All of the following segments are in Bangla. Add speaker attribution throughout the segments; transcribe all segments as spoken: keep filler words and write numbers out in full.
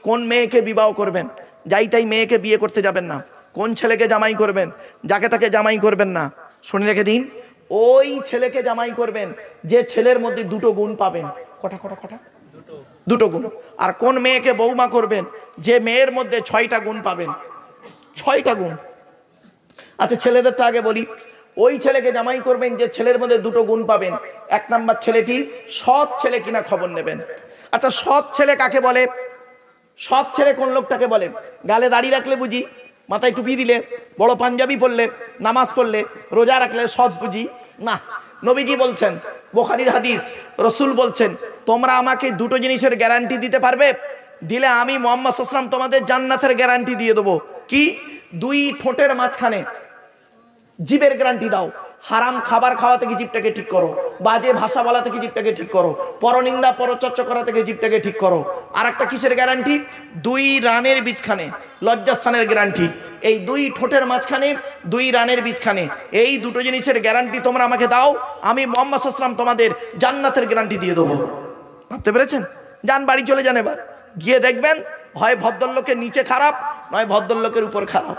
Speaker 1: কোন মেয়েকে বিবাহ করবেন, যাই তাই মেয়েকে বিয়ে করতে যাবেন না। কোন ছেলেকে জামাই করবেন, যাকে তাকে জামাই করবেন না। শুনে রেখে দিন, ওই ছেলেকে জামাই করবেন যে ছেলের মধ্যে দুটো গুণ পাবেন। কটা কটা কটা দুটো গুণ। আর কোন মেয়েকে বৌমা করবেন যে মেয়ের মধ্যে ছয়টা গুণ পাবেন, ছয়টা গুণ। আচ্ছা ছেলেদেরটা আগে বলি। ওই ছেলেকে জামাই করবেন যে ছেলের মধ্যে দুটো গুণ পাবেন। এক নাম্বার ছেলেটি সৎ ছেলে কিনা খবর নেবেন। আচ্ছা সৎ ছেলে কাকে বলে? সৎ ছেলে কোন লোকটাকে বলে? গালে দাড়ি রাখলে বুঝি, মাথায় টুপি দিলে, বড় পাঞ্জাবি পরলে, নামাজ পড়লে, রোজা রাখলে সৎ বুঝি না। নবীজি বলছেন, বুখারীর হাদিস, রসুল বলছেন, তোমরা আমাকে দুটো জিনিসের গ্যারান্টি দিতে পারবে? দিলে আমি মুহাম্মদ সাল্লাল্লাহু আলাইহি ওয়াসাল্লাম তোমাদের জান্নাতের গ্যারান্টি দিয়ে দেবো। কি? দুই ঠোঁটের মাঝখানে জিভের গ্যারান্টি দাও। হারাম খাবার খাওয়া থেকে জিভটাকে ঠিক করো, বাজে ভাষা বলা থেকে জিভটাকে ঠিক করো, পরনিন্দা পরচর্চা করা থেকে জিভটাকে ঠিক করো। আর একটা কিসের গ্যারান্টি? দুই রানের বীজখানে লজ্জাস্থানের গ্যারান্টি। এই দুই ঠোঁটের মাঝখানে দুই রানের বীজখানে, এই দুটো জিনিসের গ্যারান্টি তোমরা আমাকে দাও, আমি মুহাম্মদ সাল্লাল্লাহু আলাইহি ওয়াসাল্লাম তোমাদের জান্নাতের গ্যারান্টি দিয়ে দেবো। ভাবতে পেরেছেন? যান বাড়ি চলে যান, এবার গিয়ে দেখবেন হয় ভদ্রলোকের নিচে খারাপ, নয় ভদ্রলোকের উপর খারাপ।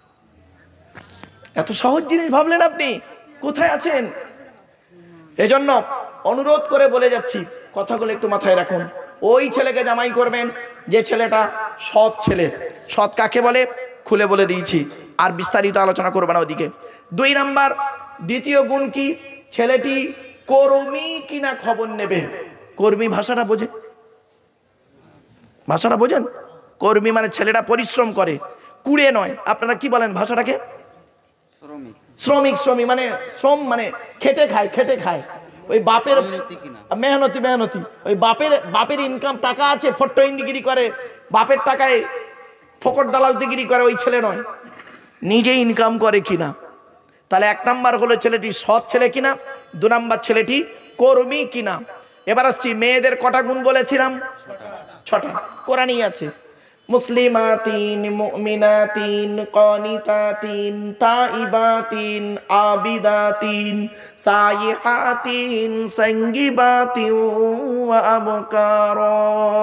Speaker 1: এত সহজ জিনিস ভাবলেন আপনি? কোথায় আছেন? এজন্য অনুরোধ করে বলে যাচ্ছি, কথাগুলো একটু মাথায় রাখুন। ওই ছেলেকে জামাই করবেন যে ছেলেটা সৎ ছেলে। সৎ কাকে বলে খুলে বলে দিয়েছি, আর বিস্তারিত আলোচনা করবো না ওদিকে। দুই নাম্বার, দ্বিতীয় গুণ কি? ছেলেটি কর্মী কিনা খবর নেবে। কর্মী ভাষাটা বোঝে? ভাষাটা বোঝেন? কর্মী মানে ছেলেটা পরিশ্রম করে, কুড়ে নয়। আপনারা কি বলেন ভাষাটাকে? শ্রমিক। শ্রমিক মানে শ্রম, মানে খেটে খায়, খেটে খায়। ওই বাপের মেহনতি মেহনতি ওই বাপের বাপের ইনকাম টাকা আছে, ফট্ট ইন্দিগিরি করে, বাপের টাকায় ফকট দালালদিগিরি করে, ওই ছেলে নয়। নিজে ইনকাম করে কিনা। তাহলে এক নাম্বার হলো ছেলেটি সৎ ছেলে কিনা, দু নাম্বার ছেলেটি কর্মী কিনা। এবার আসছি মেয়েদের কটা গুণ বলেছিলাম? ছটা। কোরআনই আছে, মুসলিমাতিন মুমিনাতিন কানিতাতিন তাইবাতিন আবিদাতিন সাইহাতিন সাঙ্গিবাতিন ওয়া আবকারা।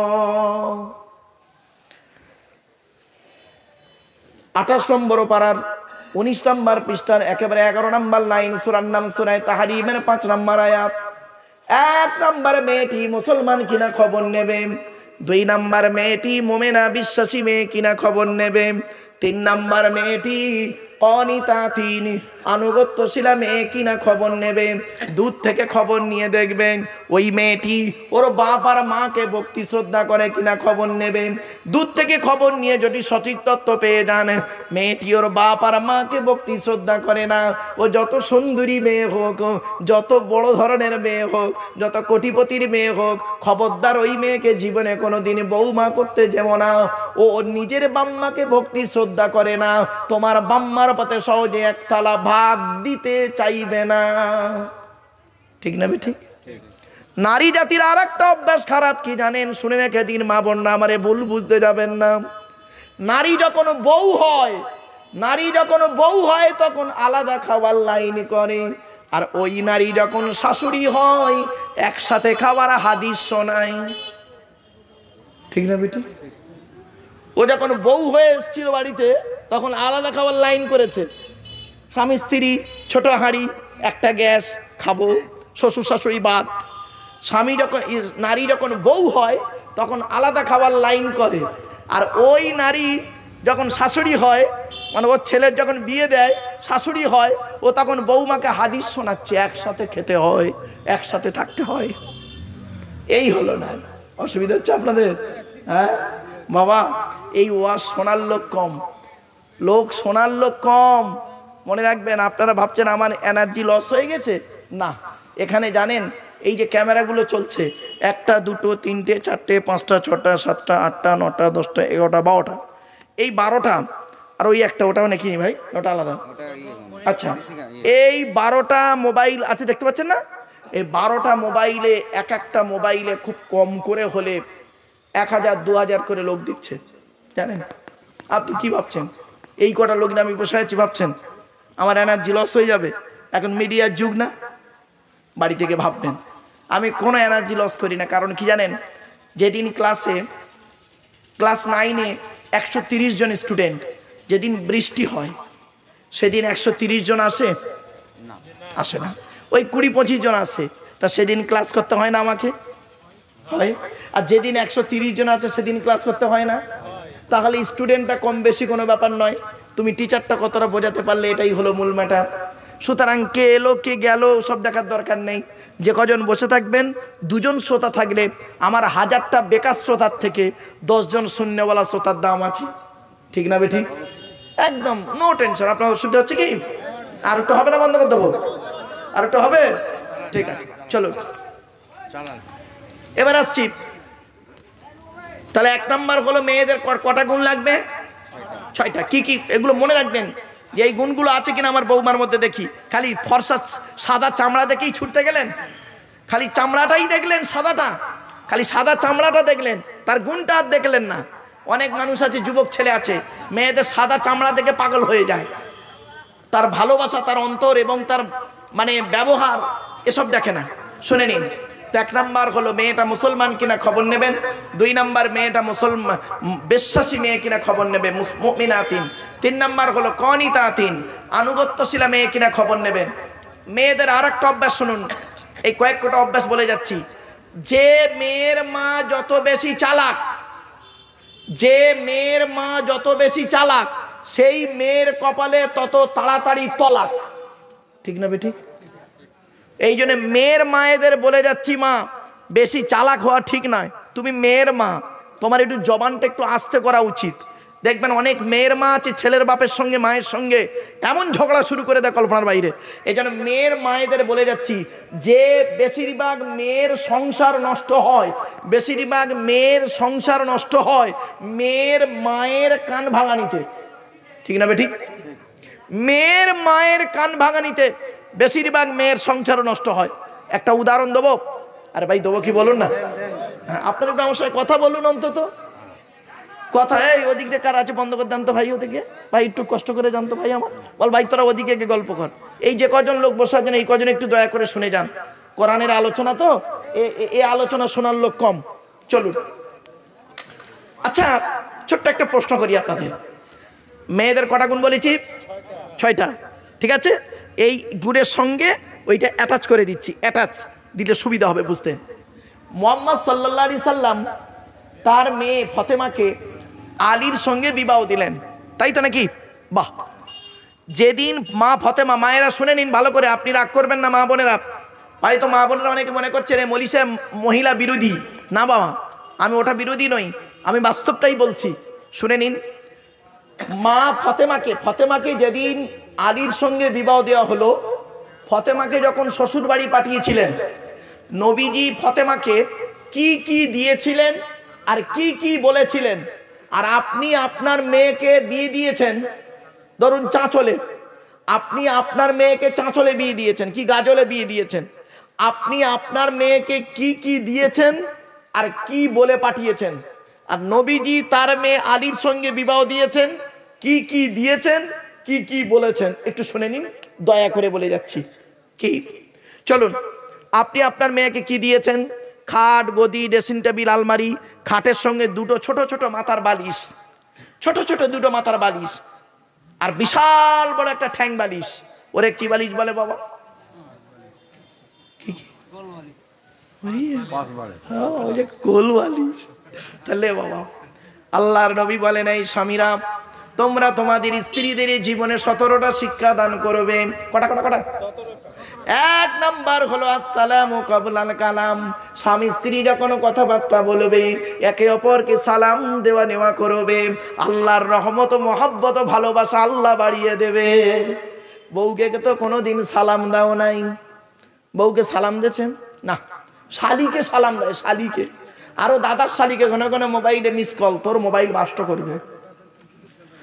Speaker 1: আঠাশ নম্বর পারার উনিশ নম্বর পৃষ্ঠার একেবারে এগারো নম্বর লাইন, সূরার নাম সূরা তাহরিমের পাঁচ নম্বর আয়াত। এক নম্বর মেয়েটি মুসলমান কিনা খবর নেবে, দুই নাম্বার মেয়েটি মুমিনা বিশ্বাসী মেয়ে কিনা খবর নেবে, তিন নাম্বার মেয়েটি কনিতাতিন আনুগত্যশীলা মেয়ে কিনা খবর নেবে। দূর থেকে খবর নিয়ে দেখবেন ওই মেয়েটি ওর বাপ আর মাকে ভক্তি শ্রদ্ধা করে কিনা খবর নেবে। দূর থেকে খবর নিয়ে যদি সঠিক তথ্য পেয়ে যান মেয়েটি ওর বাপ আর মাকে ভক্তি শ্রদ্ধা করে না, ও যত সুন্দরী মেয়ে হোক, যত বড় ধরনের মেয়ে হোক, যত কোটিপতির মেয়ে হোক, খবরদার ওই মেয়েকে জীবনে কোনোদিন বৌমা করতে যেমন না। ও নিজের বাম্মাকে ভক্তি শ্রদ্ধা করে না, তোমার বাম্মার পথে সহজে এক থালা ভাত দিতে চাইবে না। ঠিক না ঠিক? নারী জাতির আর একটা অভ্যাস খারাপ কি জানেন? শুনে রেখে দিন মা বোনরা, আমারে ভুল বুঝতে যাবেন না। নারী যখন বউ হয়, নারী যখন বউ হয় তখন আলাদা খাবার লাইন করে, আর ওই নারী যখন শাশুড়ি হয় একসাথে খাবার হাদিস শোনায়। ঠিক না বেটি? ও যখন বউ হয়ে এসেছিল বাড়িতে তখন আলাদা খাবার লাইন করেছে, স্বামী স্ত্রী ছোট হাঁড়ি, একটা গ্যাস, খাবো, শ্বশুর শাশুড়ি বাদ। স্বামী যখন নারী যখন বউ হয় তখন আলাদা খাবার লাইন করে, আর ওই নারী যখন শাশুড়ি হয়, মানে ওর ছেলের যখন বিয়ে দেয় শাশুড়ি হয়, ও তখন বৌমাকে হাদিস শোনাচ্ছে, একসাথে খেতে হয়, একসাথে থাকতে হয়। এই হলো না। অসুবিধা হচ্ছে আপনাদের? হ্যাঁ বাবা, এই ওয়াজ শোনার লোক কম, লোক শোনার লোক কম। মনে রাখবেন, আপনারা ভাবছেন আমার এনার্জি লস হয়ে গেছে, না। এখানে জানেন এই যে ক্যামেরাগুলো চলছে, একটা দুটো তিনটে চারটে পাঁচটা ছটা সাতটা আটটা নটা দশটা এগারোটা বারোটা, এই বারোটা আর ওই একটা, ওটাও নাকি ভাই, ওটা আলাদা। আচ্ছা, এই বারোটা মোবাইল আছে দেখতে পাচ্ছেন না? এই বারোটা মোবাইলে, এক একটা মোবাইলে খুব কম করে হলে এক হাজার দু হাজার করে লোক দেখছে, জানেন? আপনি কি ভাবছেন এই কটা লোক না আমি বসে আছি ভাবছেন আমার এনার্জি লস হয়ে যাবে? এখন মিডিয়ার যুগ না? বাড়ি থেকে ভাববেন। আমি কোনো এনার্জি লস করি না, কারণ কি জানেন? যেদিন ক্লাসে ক্লাস নাইনে একশো তিরিশ জন স্টুডেন্ট, যেদিন বৃষ্টি হয় সেদিন একশো তিরিশ জন আসে আসে না, ওই কুড়ি পঁচিশ জন আসে। তা সেদিন ক্লাস করতে হয় না আমাকে? হয়। আর যেদিন একশো তিরিশ জন আছে সেদিন ক্লাস করতে হয় না? তাহলে স্টুডেন্টটা কম বেশি কোনো ব্যাপার নয়, তুমি টিচারটা কতটা বোঝাতে পারলে এটাই হলো মূল ম্যাটার। সুতরাং কে এলো কে গেল সব দেখার দরকার নেই। যে কজন বসে থাকবেন, দুজন শ্রোতা থাকলে আমার হাজারটা বেকার শ্রোতার থেকে দশজন শূন্যওয়ালা শ্রোতার দাম আছে, ঠিক না বেঠিক? একদম নো টেনশন। আপনার অসুবিধা হচ্ছে কি? আর একটু হবে না? বন্ধ করে দেবো? আর একটু হবে? ঠিক আছে, চলো এবার আসছি। তাহলে এক নাম্বার হলো মেয়েদের কটা গুণ লাগবে? ছয়টা। কি কি এগুলো মনে রাখবেন, যে এই গুণগুলো আছে কিনা আমার বৌমার মধ্যে দেখি। খালি ফর্সা সাদা চামড়া দেখেই ছুটতে গেলেন, খালি চামড়াটাই দেখলেন সাদাটা, খালি সাদা চামড়াটা দেখলেন, তার গুণটা আর দেখলেন না। অনেক মানুষ আছে, যুবক ছেলে আছে, মেয়েদের সাদা চামড়া দেখে পাগল হয়ে যায়, তার ভালোবাসা, তার অন্তর এবং তার মানে ব্যবহার এসব দেখে না। শুনে নিন, তো এক নাম্বার হলো মেয়েটা মুসলমান কিনা খবর নেবেন। দুই নাম্বার মেয়েটা মুসলমান বিশ্বাসী মেয়ে কিনা খবর নেবে, মুমিনাতিন। তিন নাম্বার হলো কনিতাতিন, আনুগত্যশীলা মেয়ে কিনা খবর নেবেন। মেয়েদের আর একটা অভ্যাস শুনুন, এই কয়েকটা অভ্যাস বলে যাচ্ছি। যে মেয়ের মা যত বেশি চালাক, যে মেয়ের মা যত বেশি চালাক, সেই মেয়ের কপালে তত তাড়াতাড়ি তলাক, ঠিক না বেঠিক? এই জন্য মেয়ের মায়েদের বলে যাচ্ছি, মা বেশি চালাক হওয়া ঠিক নয়। তুমি মেয়ের মা, তোমার একটু জবানটা একটু আস্তে করা উচিত। দেখবেন অনেক মেয়ের মা আছে, ছেলের বাপের সঙ্গে মায়ের সঙ্গে এমন ঝগড়া শুরু করে দেয় কল্পনার বাইরে। এই জন্য মেয়ের মায়েদের বলে যাচ্ছি, যে বেশিরভাগ মেয়ের সংসার নষ্ট হয়, বেশিরভাগ মেয়ের সংসার নষ্ট হয় মেয়ের মায়ের কান ভাঙানিতে, ঠিক না বেঠিক? মেয়ের মায়ের কান ভাঙানিতে বেশিরভাগ মেয়ের সংসার নষ্ট হয়। একটা উদাহরণ দেবো? আরে ভাই দেবো কি বলুন না? হ্যাঁ, আপনার একটু আমার সাথে কথা বলুন অন্তত। কথা, এই ওদিক দিয়ে কার আছে বন্ধ করে জানতো ভাই, ওদিকে ভাই একটু কষ্ট করে জানতো ভাই আমার, বল ভাই তোরা ওদিকে গিয়ে গল্প কর। এই যে কজন লোক বসে আছেন, এই কজন একটু দয়া করে শুনে যান, কোরআনের আলোচনা তো, এই আলোচনা শোনার লোক কম। চলুন, আচ্ছা ছোট্ট একটা প্রশ্ন করি আপনাদের। মেয়েদের কটা গুণ বলেছি? ছয়টা, ঠিক আছে? এই গুণের সঙ্গে ওইটা অ্যাটাচ করে দিচ্ছি, অ্যাটাচ দিলে সুবিধা হবে বুঝতে। মুহাম্মদ সাল্লাল্লাহু আলাইহি সাল্লাম তার মেয়ে ফতেমাকে আলীর সঙ্গে বিবাহ দিলেন, তাই তো নাকি? বাহ। যেদিন মা ফতেমা, মায়েরা শুনে নিন ভালো করে, আপনি রাগ করবেন না মা বোনেরা। হয়তো মা বোনেরা অনেকে মনে করছেন এই মলিশা মহিলা বিরোধী। না বাবা, আমি ওটা বিরোধী নই, আমি বাস্তবটাই বলছি। শুনে নিন, মা ফতেমাকে ফতেমাকে যেদিন আলীর সঙ্গে বিবাহ দেওয়া হলো, ফতেমাকে যখন শ্বশুর বাড়ি পাঠিয়েছিলেন, নবীজি ফতেমাকে কি কি দিয়েছিলেন আর কি কি বলেছিলেন। আর আপনি আপনার মেয়েকে বিয়ে দিয়েছেন, ধরুন চাঁচলে, আপনি আপনার মেয়েকে চাঁচলে বিয়ে দিয়েছেন কি গাজলে বিয়ে দিয়েছেন, আপনি আপনার মেয়েকে কি কি দিয়েছেন আর কি বলে পাঠিয়েছেন। আর নবীজি তার মেয়ে আলীর সঙ্গে বিবাহ দিয়েছেন, কি কি দিয়েছেন কি কি বলেছেন, একটু শুনে নিন দয়া করে বলে যাচ্ছি। কি? চলুন, আপনি আপনার মেয়েকে কি দিয়েছেন? খাট, গদি, ড্রেসিং টেবিল, আলমারি, খাটের সঙ্গে দুটো ছোট ছোট মাথার বালিশ, ছোট ছোট দুটো মাথার বালিশ, আর বিশাল বড় একটা ঠ্যাং বালিশ। ওরে কি বালিশ বলে বাবা? কি কি? কোল বালিশ। তাহলে বাবা, আল্লাহর নবী বলেন, এই স্বামীরা তোমরা তোমাদের স্ত্রীদের জীবনে সতেরোটা শিক্ষা দান করবে। কটা কটা কটা? এক নাম্বার হলো আসসালামু ক্বাবলাল কালাম। স্বামী স্ত্রী যখন কথাবার্তা বলবে, একে অপরকে সালাম দেওয়া নেওয়া করবে। আল্লাহর রহমত, মহব্বত, ভালোবাসা আল্লাহ বাড়িয়ে দেবে। বউকে তো কোনোদিন সালাম দাও নাই? বউকে সালাম দিয়েছেন না? শালিকে সালাম দেয়, শালিকে। আরো দাদার শালিকে ঘন ঘন মোবাইলে মিস কল, তোর মোবাইল নষ্ট করবে।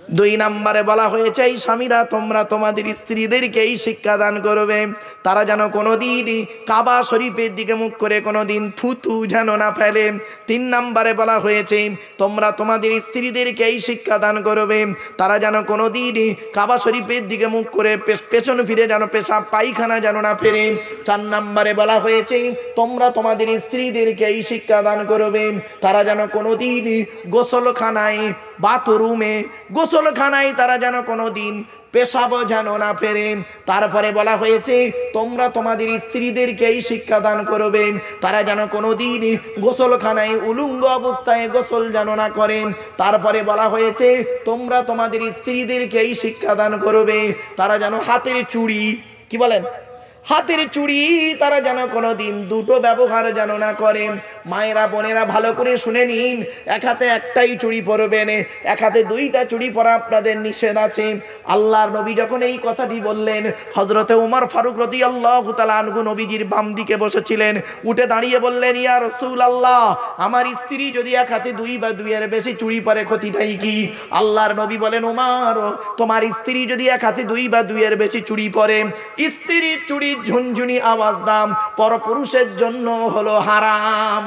Speaker 1: দুই নম্বরে বলা হয়েছে এই স্বামীরা তোমরা তোমাদের স্ত্রীদেরকে এই শিক্ষা দান করবে তারা যেন কোনোদিন কাবা শরীফের দিকে মুখ করে কোনোদিন থুতু যেন না ফেলে। তিন নম্বরে বলা হয়েছে তোমরা তোমাদের স্ত্রীদেরকে এই শিক্ষা দান করবে তারা যেন কোনোদিন কাবা শরীফের দিকে মুখ করে পেছন ফিরে যেন পেশাব পায়খানা যেন না ফেরে। চার নম্বরে বলা হয়েছে তোমরা তোমাদের স্ত্রীদেরকে এই শিক্ষা দান করবে তারা যেন কোনোদিন গোসলখানায় বাথরুমে গোসলখানায় তারা যেন কোনোদিন পেশাব যেন না ফেরে। তারপরে বলা হয়েছে তোমরা তোমাদের স্ত্রীদেরকে এই শিক্ষা দান করবে তারা যেন কোনোদিন গোসলখানায় উলঙ্গ অবস্থায় গোসল যেন না করেন। তারপরে বলা হয়েছে তোমরা তোমাদের স্ত্রীদেরকে এই শিক্ষা দান করবে তারা যেন হাতের চুড়ি কি বলেন হাতের চুড়ি তারা যেন কোনোদিন দুটো ব্যবহার যেন না করেন। মায়েরা বোনেরা ভালো করে শুনে নিন, এক হাতে একটাই চুড়ি পরবেন, এক হাতে দুইটা চুড়ি পরা আপনাদের নিষেধ আছে। আল্লাহর নবী যখন এই কথাটি বললেন হযরতে ওমর ফারুক রাদিয়াল্লাহু তাআলা আনহু নবীজির বাম দিকে বসেছিলেন, উঠে দাঁড়িয়ে বললেন ইয়া রাসূলুল্লাহ আমার স্ত্রী যদি এক হাতে দুই বা দুইয়ের বেশি চুড়ি পরে ক্ষতিটাই কি? আল্লাহর নবী বলেন ওমর তোমার স্ত্রী যদি এক হাতে দুই বা দুইয়ের বেশি চুড়ি পরে স্ত্রীর চুড়ি ঝুনঝুনি আওয়াজ নাম পরপুরুষের জন্য হলো হারাম।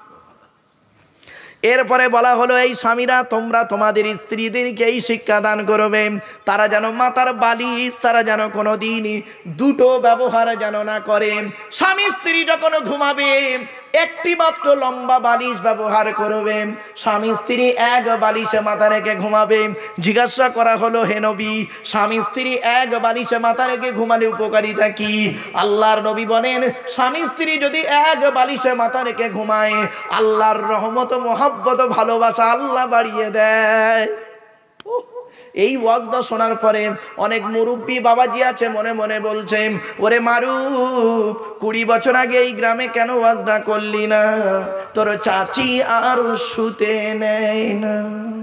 Speaker 1: এরপরে বলা হলো এই স্বামীরা তোমরা তোমাদের স্ত্রীদেরকে এই শিক্ষা দান করবে তারা যেন মাথার বালিশ তারা যেন কোনোদিন দুটো ব্যবহার যেন না করে। স্বামী স্ত্রী যখন ঘুমাবে একটি মাত্র লম্বা বালিশ ব্যবহার করবে। স্বামী স্ত্রী এক বালিশে মাথা রেখে ঘুমাবে। জিজ্ঞাসা করা হলো হে নবী স্বামী স্ত্রী এক বালিশে মাথা রেখে ঘুমালে উপকারিতা কি? আল্লাহর নবী বলেন স্বামী স্ত্রী যদি এক বালিশে মাথা রেখে ঘুমায় আল্লাহর রহমত মহব্বত ভালোবাসা আল্লাহ বাড়িয়ে দেয়। এই ওয়াজটা শোনার পরে অনেক মুরব্বী বাবাজি আছে মনে মনে বলছেন ওরে মারুফ কুড়ি বছর আগে এই গ্রামে কেন ওয়াজটা করলি না? তোর চাচি আর শুতে নেয় না।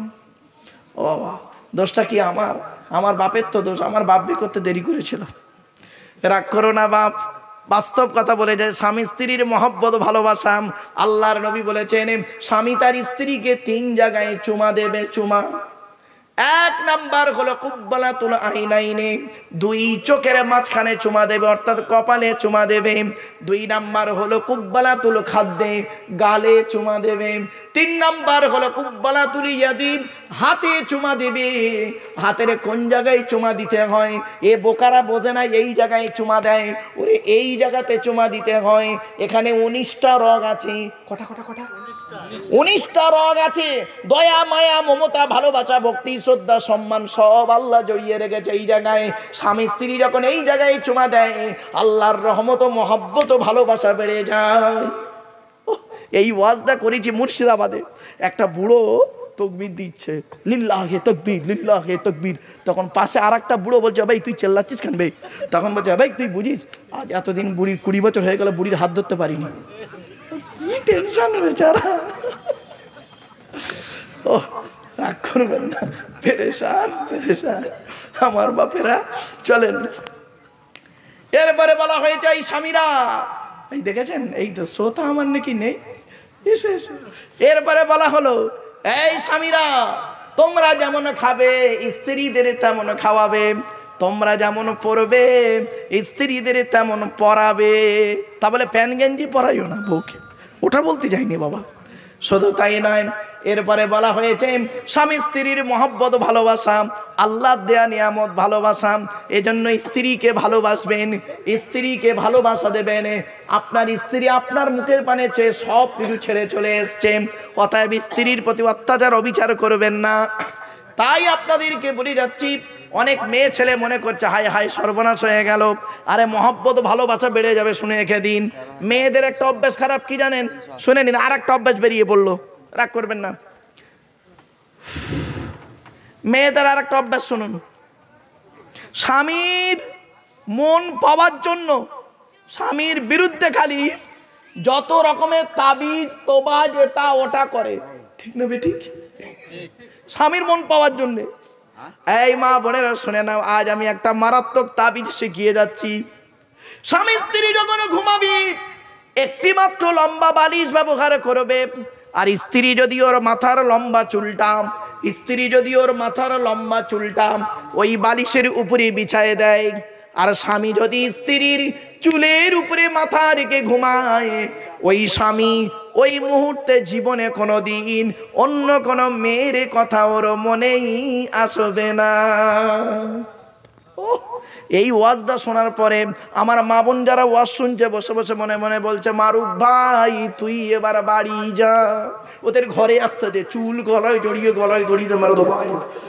Speaker 1: ও দোষটা কি আমার? আমার বাপের তো দোষ, আমার বাপ বিয়ে করতে দেরি করেছিল। রাগ করো না বাপ, বাস্তব কথা বলে যায় স্বামী স্ত্রীর মহব্বত ভালোবাসা। আল্লাহর নবী বলেছেন স্বামী তার স্ত্রীকে তিন জায়গায় চুমা দেবে। চুমা এক নাম্বার হলো কুব্বালাতুল আইনাইনে, দুই চোখের মাঝখানে চুমা দেবে অর্থাৎ কপালে চুমা দেবে। দুই নাম্বার হলো কুব্বালাতুল খাদ্দে, গালে চুমা দেবে। তিন নাম্বার হলো কুব্বালাতুল ইয়াদি, হাতে চুমা দেবে। হাতের কোন জায়গায় চুমা দিতে হয় এ বোকারা বোঝে না, এই জায়গায় চুমা দেয়। ওরে এই জায়গাতে চুমা দিতে হয়, এখানে উনিশটা রগ আছে। কটা কটা কটা উনিশটা রগ আছে। দয়া মায়া মমতা ভালোবাসা ভক্তি শ্রদ্ধা সম্মান সব আল্লাহ জড়িয়ে রেখেছে এই জায়গায়। স্বামী স্ত্রী যখন এই জায়গায় চুমা দেয় আল্লাহর রহমত মহব্বত ভালোবাসা বেড়ে যায়। এই ওয়াজটা করেছি মুর্শিদাবাদে। একটা বুড়ো তকবীর দিচ্ছে লিল্লাহে তকবীর লিল্লাহে তকবীর, তখন পাশে আর একটা বুড়ো বলছে ভাই তুই চেল্লাচ্ছিস কেন ভাই? তখন বলছে ভাই তুই বুঝিস আজ এতদিন বুড়ির কুড়ি বছর হয়ে গেল বুড়ির হাত ধরতে পারিনি। কি টেনশন বেচারা। ও রাগ করবেন না, পেরেশান পেরেশান আমার বাপেরা। চলেন এরপরে বলা হয়েছে এই স্বামীরা, এই দেখেছেন এই তো শ্রোতা আমার নাকি নেই, এসো এসো। এরপরে বলা হলো এই স্বামীরা তোমরা যেমন খাবে স্ত্রীদের তেমন খাওয়াবে, তোমরা যেমন পরবে স্ত্রীদের তেমন পরাবে। তা বলে প্যান গেঞ্জি পরাইও না বউকে, ওটা বলতে যাইনি বাবা। শুধু তাই নয়, এরপরে বলা হয়েছে স্বামী স্ত্রীর মহব্বত ভালোবাসা আল্লাহ দেয়া নিয়ামত ভালোবাসা। এজন্য স্ত্রীকে ভালোবাসবেন, স্ত্রীকে ভালোবাসা দেবেন। আপনার স্ত্রী আপনার মুখের পানে চেয়ে সব কিছু ছেড়ে চলে এসছে, অতএব স্ত্রীর প্রতি অত্যাচার অবিচার করবেন না। তাই আপনাদেরকে বলে যাচ্ছি অনেক মেয়ে ছেলে মনে করছে হায় হায় সর্বনাশ হয়ে গেল। আরে মহব্বত ভালোবাসা বেড়ে যাবে শুনে রেখে দিন। মেয়েদের একটা অভ্যাস খারাপ কি জানেন? শুনে নিন, আর একটা অভ্যাস বেরিয়ে পড়লো, রাগ করবেন না। মেয়েদের আর একটা অভ্যাস শুনুন, স্বামীর মন পাওয়ার জন্য স্বামীর বিরুদ্ধে খালি যত রকমের তাবিজ তোবাজ এটা ওটা করে, ঠিক না বেঠিক? স্বামীর মন পাওয়ার জন্যে। এই মা বোনেরা শুনে নাও, আজ আমি একটা মারাত্মক তাবিজ শিখিয়ে যাচ্ছি। স্বামী স্ত্রী যখন ঘুমাবি একটি মাত্র লম্বা বালিশ ব্যবহার করবে, আর স্ত্রী যদি ওর মাথার লম্বা চুলটা স্ত্রী যদি ওর মাথার লম্বা চুলটা ওই বালিশের উপরে বিছায় দেয়, আর স্বামী যদি স্ত্রীর চুলের উপরে মাথা রেখে ঘুমায়, ওই স্বামী ওই মুহূর্তে জীবনে কোনো দিন অন্য কোনো মেয়ের কথা ওর মনেই আসবে না। এই ওয়াজটা শোনার পরে আমার মা বোন যারা ওয়াজ শুনছে বসে বসে মনে মনে বলছে, মারুফ ভাই তুই এবার বাড়ি যা, ওদের ঘরে আসতে দে, চুল গলায় জড়িয়ে গলায় জড়িয়ে মারো তো বাড়ি।